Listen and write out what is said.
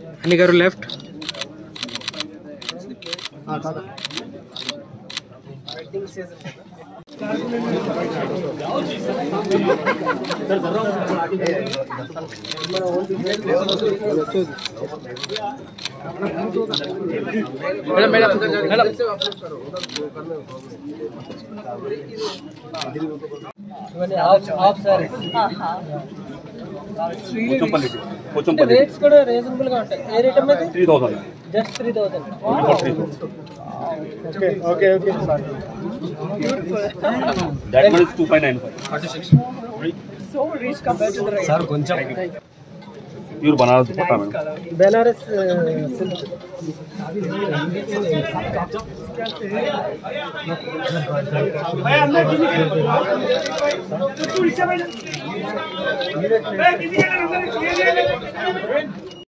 Any garu left. Rates kuda reasonable ga untayi. Ee rate ammedi 3000. Just 3000. Okay. Beautiful. That one is 2595. 46. So rich compared to the rate. Sir, koncham. Pure Banaras dupatta madam. Benares silk.